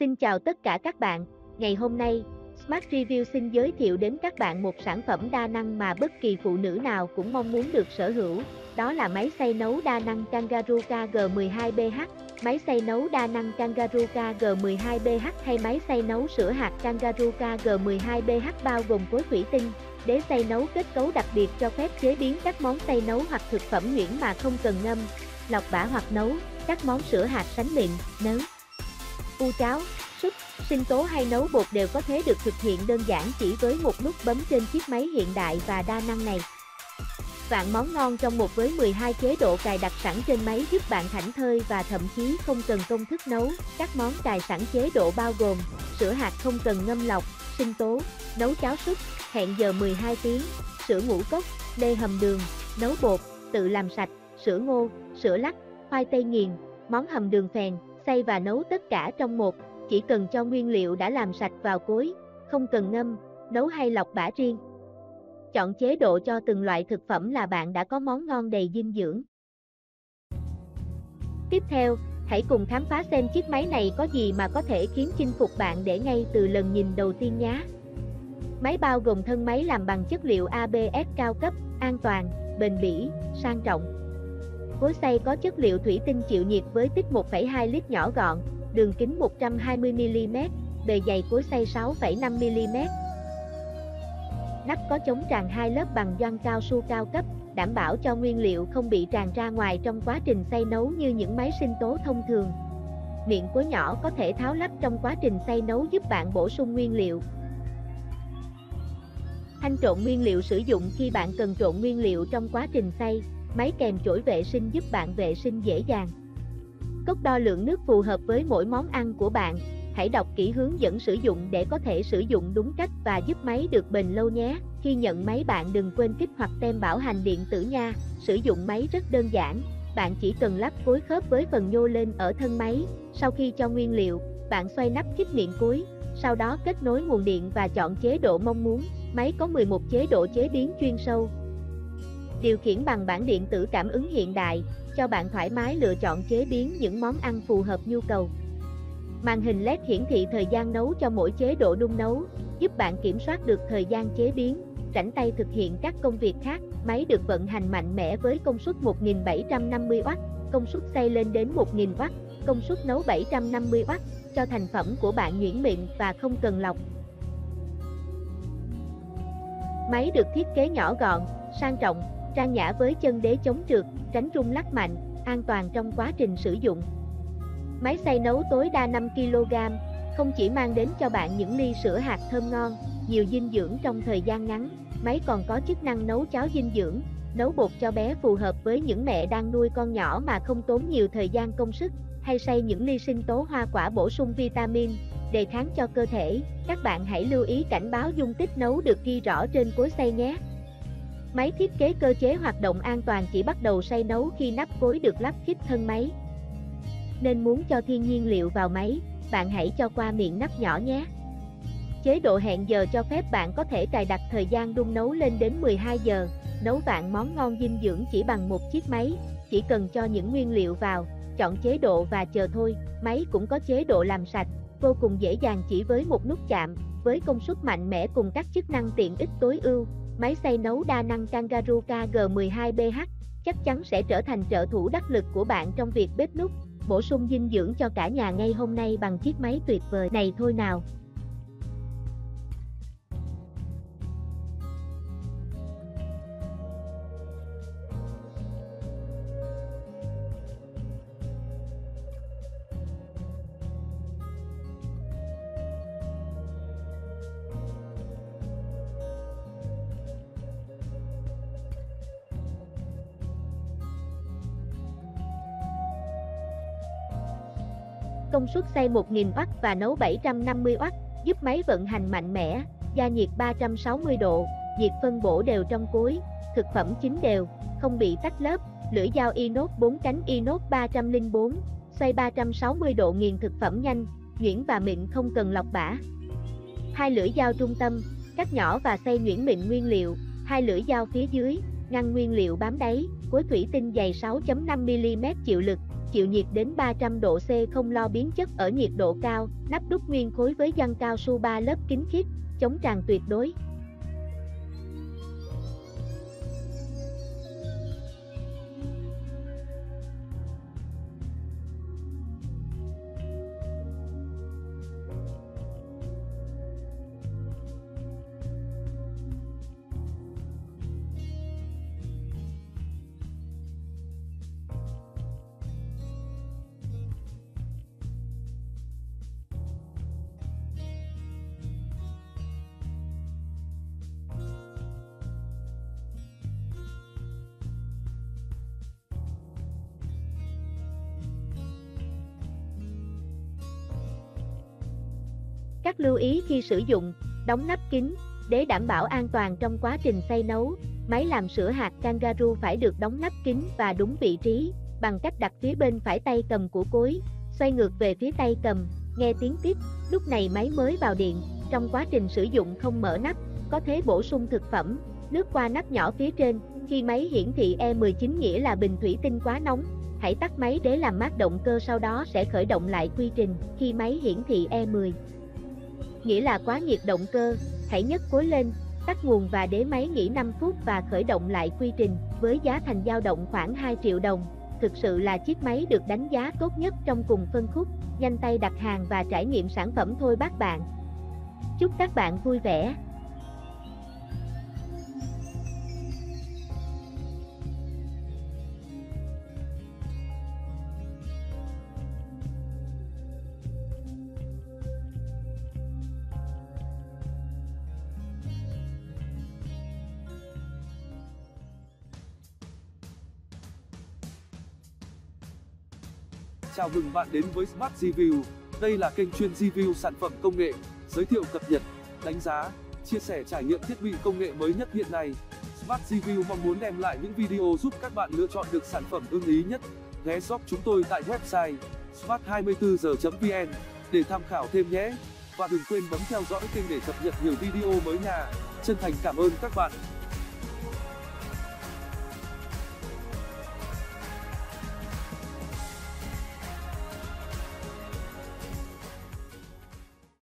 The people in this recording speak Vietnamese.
Xin chào tất cả các bạn, ngày hôm nay, Smart Review xin giới thiệu đến các bạn một sản phẩm đa năng mà bất kỳ phụ nữ nào cũng mong muốn được sở hữu, đó là máy xay nấu đa năng Kangaroo KG12BH. Máy xay nấu đa năng Kangaroo KG12BH hay máy xay nấu sữa hạt Kangaroo KG12BH bao gồm cối thủy tinh, đế xay nấu kết cấu đặc biệt cho phép chế biến các món xay nấu hoặc thực phẩm nhuyễn mà không cần ngâm, lọc bã hoặc nấu, các món sữa hạt sánh mịn, nấu cháo, súp, sinh tố hay nấu bột đều có thể được thực hiện đơn giản chỉ với một nút bấm trên chiếc máy hiện đại và đa năng này. Vạn món ngon trong một với 12 chế độ cài đặt sẵn trên máy giúp bạn thảnh thơi và thậm chí không cần công thức nấu. Các món cài sẵn chế độ bao gồm sữa hạt không cần ngâm lọc, sinh tố, nấu cháo súp, hẹn giờ 12 tiếng, sữa ngũ cốc, lê hầm đường, nấu bột, tự làm sạch, sữa ngô, sữa lắc, khoai tây nghiền, món hầm đường phèn, xay và nấu tất cả trong một, chỉ cần cho nguyên liệu đã làm sạch vào cối, không cần ngâm, nấu hay lọc bã riêng. Chọn chế độ cho từng loại thực phẩm là bạn đã có món ngon đầy dinh dưỡng. Tiếp theo, hãy cùng khám phá xem chiếc máy này có gì mà có thể khiến chinh phục bạn để ngay từ lần nhìn đầu tiên nhé. Máy bao gồm thân máy làm bằng chất liệu ABS cao cấp, an toàn, bền bỉ, sang trọng. Cối xay có chất liệu thủy tinh chịu nhiệt với tích 1,2 lít nhỏ gọn, đường kính 120mm, bề dày cối xay 6,5mm. Nắp có chống tràn 2 lớp bằng gioăng cao su cao cấp, đảm bảo cho nguyên liệu không bị tràn ra ngoài trong quá trình xay nấu như những máy sinh tố thông thường. Miệng cối nhỏ có thể tháo lắp trong quá trình xay nấu giúp bạn bổ sung nguyên liệu. Thanh trộn nguyên liệu sử dụng khi bạn cần trộn nguyên liệu trong quá trình xay. Máy kèm chổi vệ sinh giúp bạn vệ sinh dễ dàng. Cốc đo lượng nước phù hợp với mỗi món ăn của bạn. Hãy đọc kỹ hướng dẫn sử dụng để có thể sử dụng đúng cách và giúp máy được bền lâu nhé. Khi nhận máy bạn đừng quên kích hoạt tem bảo hành điện tử nha. Sử dụng máy rất đơn giản. Bạn chỉ cần lắp cối khớp với phần nhô lên ở thân máy. Sau khi cho nguyên liệu, bạn xoay nắp khít miệng cối. Sau đó kết nối nguồn điện và chọn chế độ mong muốn. Máy có 11 chế độ chế biến chuyên sâu. Điều khiển bằng bảng điện tử cảm ứng hiện đại, cho bạn thoải mái lựa chọn chế biến những món ăn phù hợp nhu cầu. Màn hình LED hiển thị thời gian nấu cho mỗi chế độ đun nấu, giúp bạn kiểm soát được thời gian chế biến, rảnh tay thực hiện các công việc khác. Máy được vận hành mạnh mẽ với công suất 1750W, công suất xay lên đến 1000W, công suất nấu 750W, cho thành phẩm của bạn nhuyễn mịn và không cần lọc. Máy được thiết kế nhỏ gọn, sang trọng, trang nhã với chân đế chống trượt, tránh rung lắc mạnh, an toàn trong quá trình sử dụng. Máy xay nấu tối đa 5kg, không chỉ mang đến cho bạn những ly sữa hạt thơm ngon, nhiều dinh dưỡng trong thời gian ngắn, máy còn có chức năng nấu cháo dinh dưỡng, nấu bột cho bé phù hợp với những mẹ đang nuôi con nhỏ mà không tốn nhiều thời gian công sức, hay xay những ly sinh tố hoa quả bổ sung vitamin, đề kháng cho cơ thể. Các bạn hãy lưu ý cảnh báo dung tích nấu được ghi rõ trên cối xay nhé. Máy thiết kế cơ chế hoạt động an toàn chỉ bắt đầu xay nấu khi nắp cối được lắp khít thân máy. Nên muốn cho thiên nhiên liệu vào máy, bạn hãy cho qua miệng nắp nhỏ nhé. Chế độ hẹn giờ cho phép bạn có thể cài đặt thời gian đun nấu lên đến 12 giờ, nấu vạn món ngon dinh dưỡng chỉ bằng một chiếc máy, chỉ cần cho những nguyên liệu vào, chọn chế độ và chờ thôi. Máy cũng có chế độ làm sạch, vô cùng dễ dàng chỉ với một nút chạm, với công suất mạnh mẽ cùng các chức năng tiện ích tối ưu. Máy xay nấu đa năng Kangaroo KG12BH chắc chắn sẽ trở thành trợ thủ đắc lực của bạn trong việc bếp núc, bổ sung dinh dưỡng cho cả nhà ngay hôm nay bằng chiếc máy tuyệt vời này thôi nào. Công suất xay 1000W và nấu 750W, giúp máy vận hành mạnh mẽ, gia nhiệt 360 độ, nhiệt phân bổ đều trong cối, thực phẩm chín đều, không bị tách lớp. Lưỡi dao inox 4 cánh inox 304, xoay 360 độ nghiền thực phẩm nhanh, nhuyễn và mịn không cần lọc bã. Hai lưỡi dao trung tâm, cắt nhỏ và xay nhuyễn mịn nguyên liệu, hai lưỡi dao phía dưới, ngăn nguyên liệu bám đáy, cối thủy tinh dày 6.5mm chịu lực, chịu nhiệt đến 300 độ C, không lo biến chất ở nhiệt độ cao, nắp đúc nguyên khối với giăng cao su 3 lớp kín khít, chống tràn tuyệt đối. Các lưu ý khi sử dụng: đóng nắp kín. Để đảm bảo an toàn trong quá trình xay nấu, máy làm sữa hạt Kangaroo phải được đóng nắp kín và đúng vị trí, bằng cách đặt phía bên phải tay cầm của cối, xoay ngược về phía tay cầm, nghe tiếng tiếp. Lúc này máy mới vào điện. Trong quá trình sử dụng không mở nắp, có thể bổ sung thực phẩm, nước qua nắp nhỏ phía trên. Khi máy hiển thị E19 nghĩa là bình thủy tinh quá nóng, hãy tắt máy để làm mát động cơ, sau đó sẽ khởi động lại quy trình. Khi máy hiển thị E10 nghĩa là quá nhiệt động cơ, hãy nhấc cối lên, tắt nguồn và để máy nghỉ 5 phút và khởi động lại quy trình. Với giá thành dao động khoảng 2 triệu đồng, thực sự là chiếc máy được đánh giá tốt nhất trong cùng phân khúc. Nhanh tay đặt hàng và trải nghiệm sản phẩm thôi các bạn. Chúc các bạn vui vẻ. Chào mừng bạn đến với Smart Review. Đây là kênh chuyên review sản phẩm công nghệ, giới thiệu cập nhật, đánh giá, chia sẻ trải nghiệm thiết bị công nghệ mới nhất hiện nay. Smart Review mong muốn đem lại những video giúp các bạn lựa chọn được sản phẩm ưng ý nhất. Ghé shop chúng tôi tại website smart24giờ.vn để tham khảo thêm nhé. Và đừng quên bấm theo dõi kênh để cập nhật nhiều video mới nha. Chân thành cảm ơn các bạn.